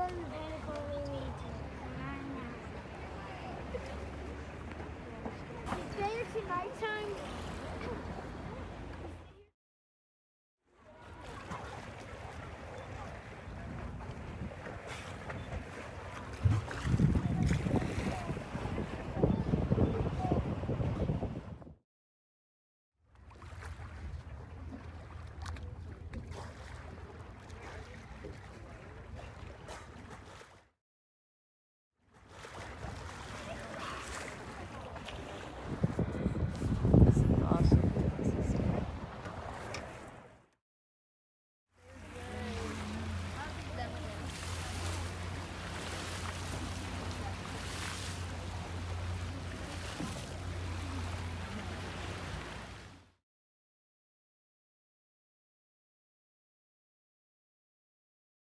in the attic when we need to. And I know. You stay here till nighttime?